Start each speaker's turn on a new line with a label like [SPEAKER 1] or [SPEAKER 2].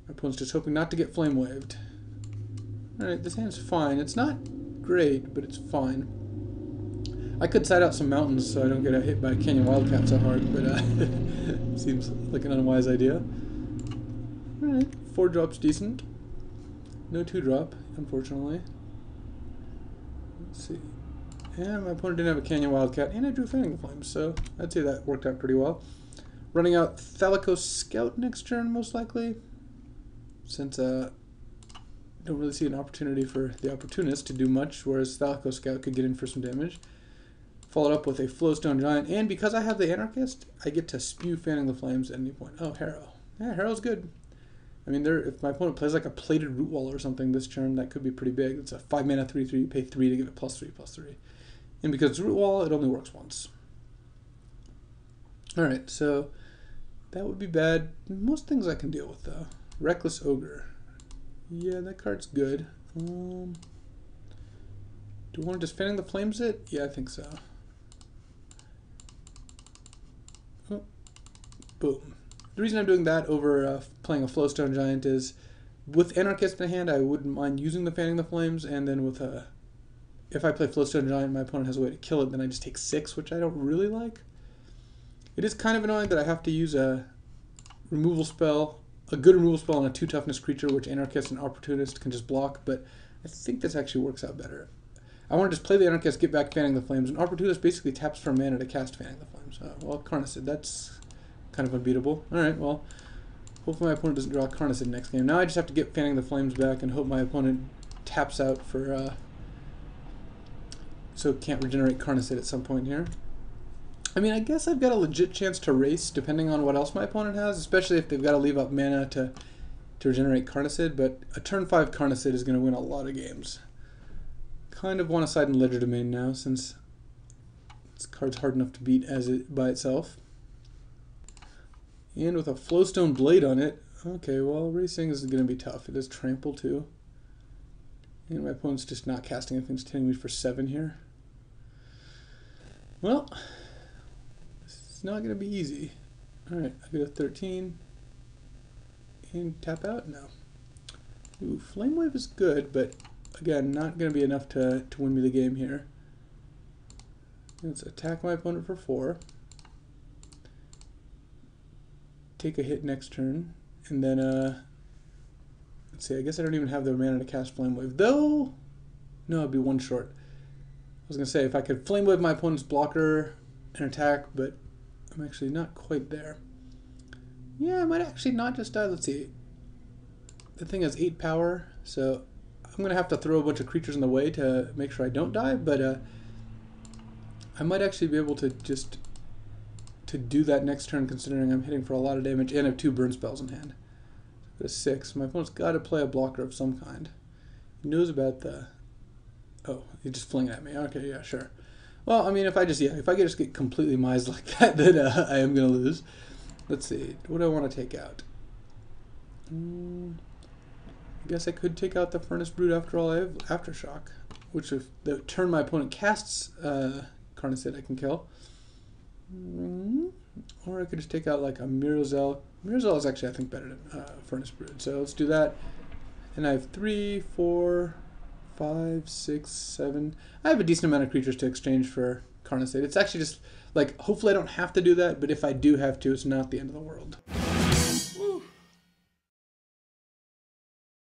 [SPEAKER 1] My opponent's just hoping not to get flame waved. Alright, this hand's fine. It's not great, but it's fine. I could side out some mountains so I don't get hit by a Canyon Wildcat so hard, but seems like an unwise idea. Alright, 4 drop's decent. No 2 drop, unfortunately. Let's see. And my opponent didn't have a Canyon Wildcat, and I drew Fanning the Flames, so I'd say that worked out pretty well. Running out Thalicos Scout next turn, most likely, since don't really see an opportunity for the Opportunist to do much, whereas Thalicos Scout could get in for some damage. Followed up with a Flowstone Giant, and because I have the Anarchist, I get to spew Fanning the Flames at any point. Oh, Harrow. Yeah, Harrow's good. I mean, if my opponent plays like a Plated Root Wall or something this turn, that could be pretty big. It's a 5 mana 3/3, you pay 3 to give it +3/+3. And because it's Root Wall, it only works once. Alright, so that would be bad. Most things I can deal with, though. Reckless Ogre. Yeah, that card's good. Do I want to just Fanning the Flames it? Yeah, I think so. Oh, boom. The reason I'm doing that over playing a Flowstone Giant is with Anarchist in hand, I wouldn't mind using the Fanning the Flames, and then with if I play Flowstone Giant, my opponent has a way to kill it, then I just take 6, which I don't really like. It is kind of annoying that I have to use a removal spell, a good removal spell on a 2 toughness creature, which Anarchist and Opportunist can just block, but I think this actually works out better. I want to just play the Anarchist, get back Fanning the Flames, and Opportunist basically taps for mana to cast Fanning the Flames. Well, Carnicid, that's kind of unbeatable. Alright, well, hopefully my opponent doesn't draw Carnicid next game. Now I just have to get Fanning the Flames back and hope my opponent taps out for, so it can't regenerate Carnicid at some point here. I mean, I guess I've got a legit chance to race, depending on what else my opponent has, especially if they've got to leave up mana to regenerate Carnicid, but a turn 5 Carnicid is going to win a lot of games. Kind of want to side in Legerdemain now, since this card's hard enough to beat as it by itself. And with a Flowstone Blade on it, okay, well, racing is going to be tough. It is Trample too. And my opponent's just not casting anything, just hitting me for 7 here. Well, this is not going to be easy. Alright, I get a 13. And tap out? No. Ooh, Flame Wave is good, but again, not going to be enough to win me the game here. Let's attack my opponent for 4. Take a hit next turn, and then, let's see, I guess I don't even have the mana to cast Flame Wave, though, no, it'd be 1 short. I was going to say, if I could Flame Wave my opponent's blocker and attack, but I'm actually not quite there. Yeah, I might actually not just die. Let's see. The thing has 8 power, so I'm going to have to throw a bunch of creatures in the way to make sure I don't die, but I might actually be able to just do that next turn, considering I'm hitting for a lot of damage and I have 2 burn spells in hand. So a 6. My opponent's got to play a blocker of some kind. He knows about the... Oh, he's just flinging at me. Okay, yeah, sure. Well, I mean, if I just get completely mised like that, then I am going to lose. Let's see. What do I want to take out? I guess I could take out the Furnace Brute after all. I have Aftershock, which if the turn my opponent casts Carnicid, I can kill. Or I could just take out like a Mirrorzel. Mirrorzel is actually, I think, better than Furnace Brute. So let's do that. And I have 3, 4, 5, 6, 7. I have a decent amount of creatures to exchange for Carnicid. It's actually just, like, hopefully I don't have to do that, but if I do have to, it's not the end of the world.